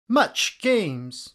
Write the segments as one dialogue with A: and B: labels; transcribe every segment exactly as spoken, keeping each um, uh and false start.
A: Mutch Games.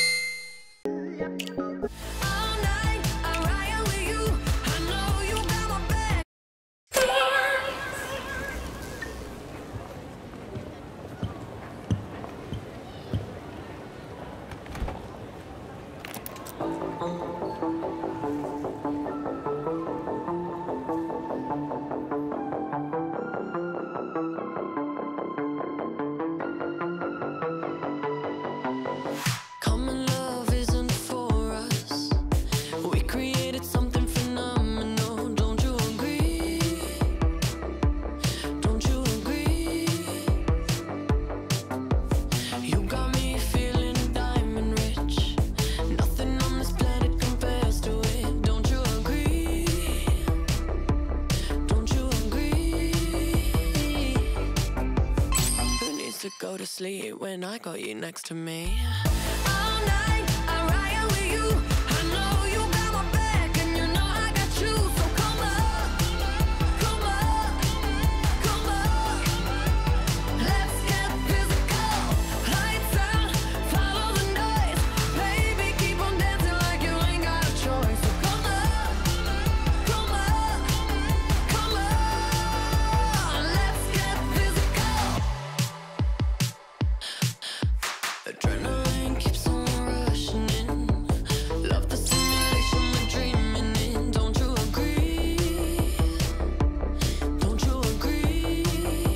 B: To go to sleep when I got you next to me.
C: All night, I ride with you. I know you got my back, and you know I got you. So come on, come on, come on. Let's get physical. Lights out, follow the noise. Baby, keep on dancing like you ain't got a choice. So come on, come on, come on. Let's get physical. Adrenaline keeps on rushing in. Love the simulation we're dreaming in. Don't you agree? Don't you agree?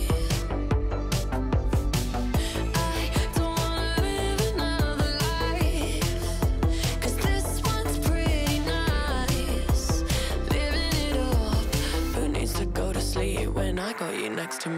C: I don't wanna live another life, 'cause this one's pretty nice. Living it up. Who needs to go to sleep when I got you next to me?